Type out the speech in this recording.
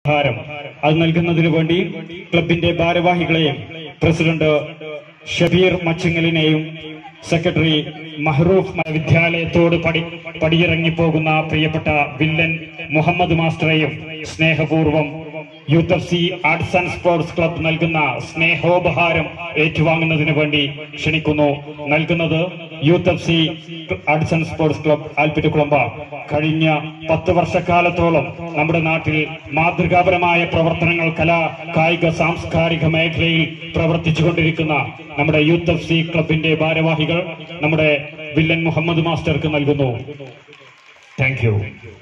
ഭാരം അത് നൽകുന്നതിനു വേണ്ടി ക്ലബിന്റെ ഭാരവാഹികളെയും പ്രസിഡന്റ് ഷബീർ മച്ചിങ്ങലിനെയും സെക്രട്ടറി മഹ്റൂഫ് വിദ്യാലയത്തോട് പടിയിറങ്ങിപ്പോകുന്ന പ്രിയപ്പെട്ട വില്ലൻ മുഹമ്മദ് മാസ്റ്ററെയും സ്നേഹപൂർവം youth F C arts and sports club നൽകുന്ന സ്നേഹോപഹാരം ഏറ്റുവാങ്ങുന്നതിന് വേണ്ടി ക്ഷണിക്കുന്നു. നൽകുന്നത് youth F C arts and sports club Alpittukulamba. കഴിഞ്ഞ 10 വർഷക്കാലത്തോളം നമ്മുടെ നാട്ടിൽ മാതൃകാപരമായ പ്രവർത്തനങ്ങൾ കായിക സാംസ്കാരിക മേഖലയിൽ പ്രവർത്തിച്ചുകൊണ്ടിരിക്കുന്ന നമ്മുടെ യൂത്ത് എഫ് സി ക്ലബിന്റെ ഭാരവാഹികൾ നമ്മുടെ വില്ലൻ മുഹമ്മദ് മാസ്റ്റർക്ക് നൽകുന്നു. Thank U.